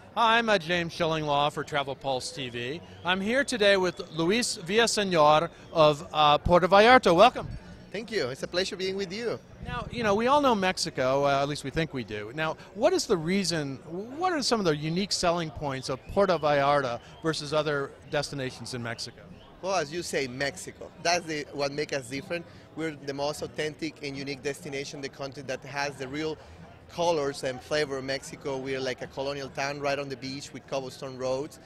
Hi, I'm James Schillinglaw for Travel Pulse TV. I'm here today with Luis Villaseñor of Puerto Vallarta. Welcome. Thank you. It's a pleasure being with you. Now, we all know Mexico, at least we think we do. Now, what is the reason, what are some of the unique selling points of Puerto Vallarta versus other destinations in Mexico? Well, as you say, Mexico. That's what makes us different. We're the most authentic and unique destination, the country that has the real colors and flavor of Mexico. We're like a colonial town right on the beach with cobblestone roads.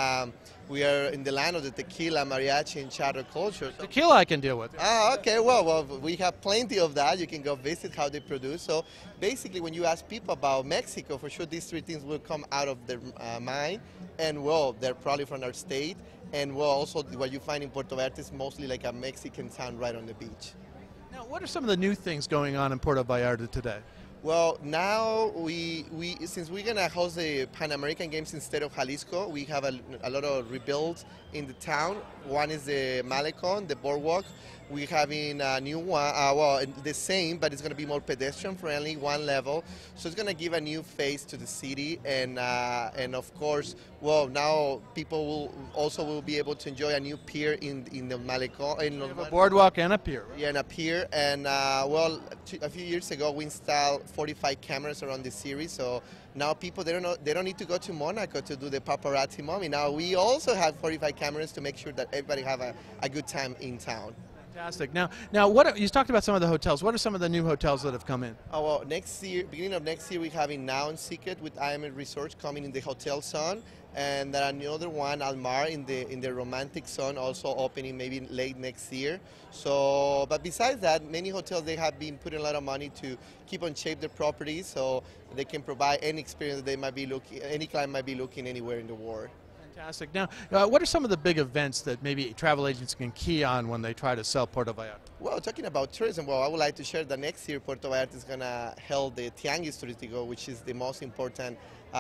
We are in the land of the tequila, mariachi, and charro culture. Tequila I can deal with. Okay, well, we have plenty of that. You can go visit how they produce. So basically, when you ask people about Mexico, for sure these three things will come out of their mind. And well, they're probably from our state. And well, also what you find in Puerto Vallarta is mostly like a Mexican town right on the beach. Now, what are some of the new things going on in Puerto Vallarta today? Well, now since we're gonna host the Pan American Games instead of Jalisco, we have a lot of rebuilds in the town. One is the Malecon, the boardwalk. We're having a new one, well, the same, but it's going to be more pedestrian friendly, one level. So it's going to give a new face to the city, and of course, well, now people will be able to enjoy a new pier in the Malecon. A boardwalk and a pier. Right? Yeah, and a pier, and well, a few years ago we installed 45 cameras around the series, so now people they don't need to go to Monaco to do the paparazzi mommy. Now we also have 45 cameras to make sure that everybody have a good time in town. Fantastic. Now, what you talked about some of the hotels. What are some of the new hotels that have come in? Oh, well, next year, beginning of next year, we're having Now and Secret with IML Resorts coming in the hotel zone, and there another one, Almar, in the romantic zone, also opening maybe late next year. So, but besides that, many hotels they have been putting a lot of money to keep on shape their properties, so they can provide any experience that they might be looking, any client might be looking anywhere in the world. Fantastic. Now, what are some of the big events that maybe travel agents can key on when they try to sell Puerto Vallarta? Well, talking about tourism, well, I would like to share that next year Puerto Vallarta is going to hold the Tianguis Turístico, which is the most important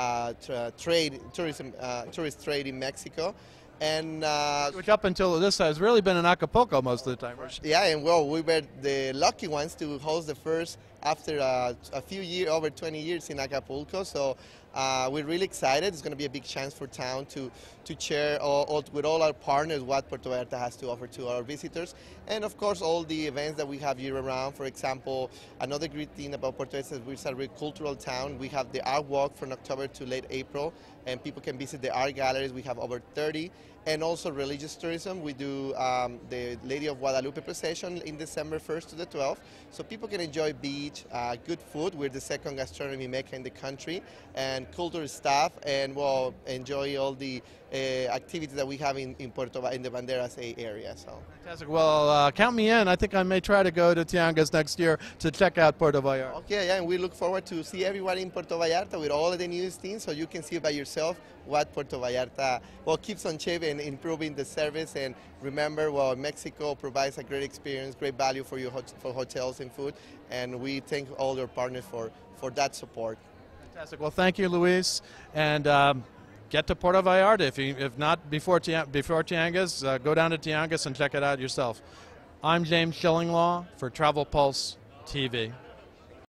tourist trade in Mexico. And which up until this has really been in Acapulco most of the time. Yeah, and well, we were the lucky ones to host the first after a few years, over 20 years in Acapulco. So we're really excited. It's going to be a big chance for town to share with all our partners what Puerto Vallarta has to offer to our visitors. And of course, all the events that we have year round. For example, another great thing about Puerto Vallarta is we're a very cultural town. We have the art walk from October to late April, and people can visit the art galleries. We have over 30. And also religious tourism. We do the Lady of Guadalupe procession in December 1st to the 12th. So people can enjoy beach, good food. We're the second gastronomy mecca in the country, and cultural stuff, and we'll enjoy all the activities that we have in the Banderas area. So. Fantastic. Well, count me in. I think I may try to go to Tianguis next year to check out Puerto Vallarta. Okay, yeah, and we look forward to see everyone in Puerto Vallarta with all of the newest things, so you can see by yourself what Puerto Vallarta keeps on shaping, improving the service. And remember, well, Mexico provides a great experience, great value for for hotels and food, and we thank all your partners for that support. Fantastic. Well, thank you, Luis, and get to Puerto Vallarta. If not before Tianguis, go down to Tianguis and check it out yourself. I'm James Schillinglaw for Travel Pulse TV.